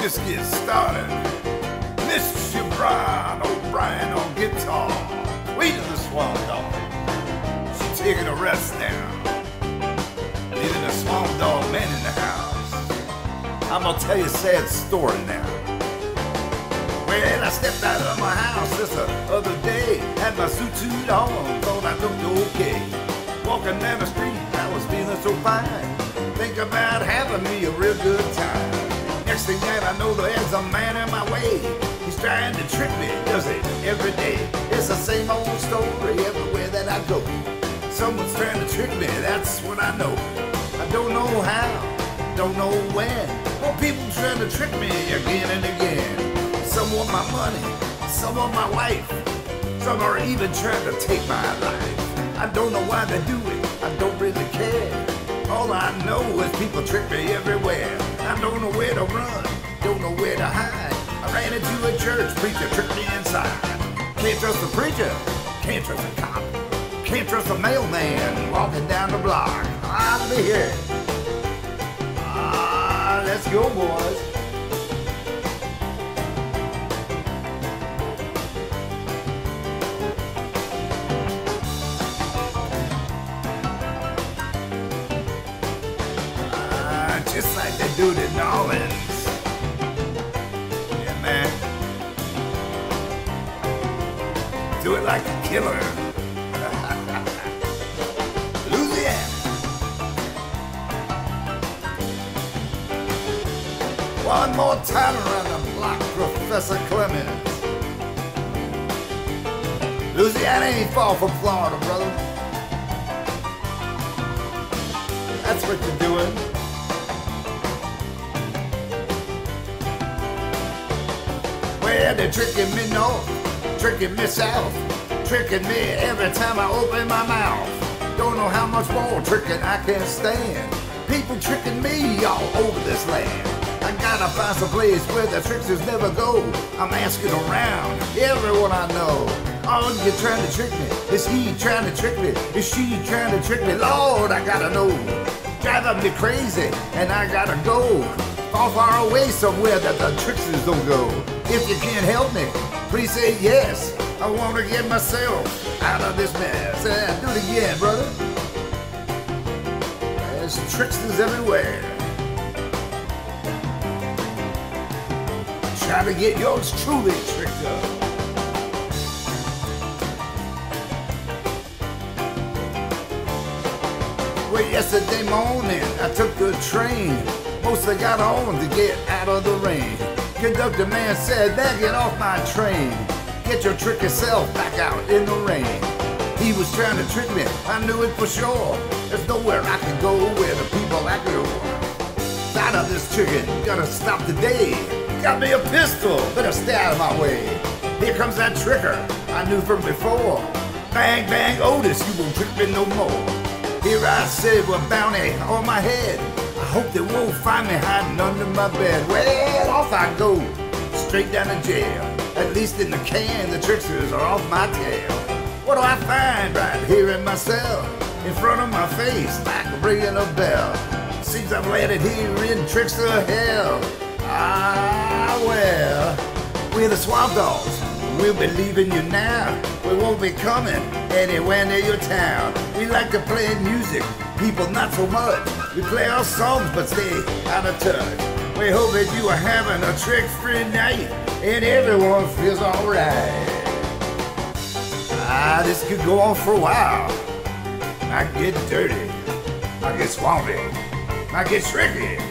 just get started. Mr. Brian O'Brien on guitar, Queen of the Swamp Dog. She's taking a rest now, leaving the Swamp Dog man in the house. I'm gonna tell you a sad story now. Well, I stepped out of my house this other day, had my suit on, thought I looked okay. Walking down the street, I was feeling so fine. Think about having me a real good time. Next thing that I know, there's a man in my way. He's trying to trick me, does it every day. It's the same old story everywhere that I go. Someone's trying to trick me, that's what I know. I don't know how, don't know when, but people trying to trick me again and again. Some want my money, some want my wife, some are even trying to take my life. I don't know why they do it, I don't really care. All I know is people trick me everywhere. I don't know where to run, don't know where to hide. I ran into a church, preacher tricked me inside. Can't trust the preacher, can't trust the cop, can't trust the mailman walking down the block. I'll be here. Let's go, boys. Just like they do in New Orleans. Yeah, man. Do it like a killer. Louisiana. One more time around the block, Professor Clemens. Louisiana ain't far from Florida, brother. That's what you're doing. Well, they're tricking me north, tricking me south, tricking me every time I open my mouth. Don't know how much more tricking I can stand. People tricking me all over this land. I gotta find some place where the tricksters never go. I'm asking around, everyone I know. Oh, you're trying to trick me? Is he trying to trick me? Is she trying to trick me? Lord, I gotta know. Driving me crazy, and I gotta go far away somewhere that the tricksters don't go. If you can't help me, please say yes. I want to get myself out of this mess. Do it again, brother. There's tricksters everywhere. Try to get yours truly tricked up. Well, yesterday morning I took the train. Mostly got on to get out of the rain. Conductor man said, "Now get off my train. Get your tricky self back out in the rain." He was trying to trick me, I knew it for sure. There's nowhere I can go where the people act pure. Out of this chicken, gotta stop today. Got me a pistol, better stay out of my way. Here comes that tricker I knew from before. Bang, bang, Otis, you won't trick me no more. Here I sit with bounty on my head. I hope they won't find me hiding under my bed. Well, off I go, straight down to jail. At least in the can, the tricksters are off my tail. What do I find right here in my cell? In front of my face, like ringing a bell. Seems I've landed here in trickster hell. Well, we're the Swamp Dogs. We'll be leaving you now. We won't be coming anywhere near your town. We like to play music, people not so much. We play our songs but stay out of touch. We hope that you are having a trick-free night and everyone feels alright. This could go on for a while. I get dirty, I get swampy, I get tricky.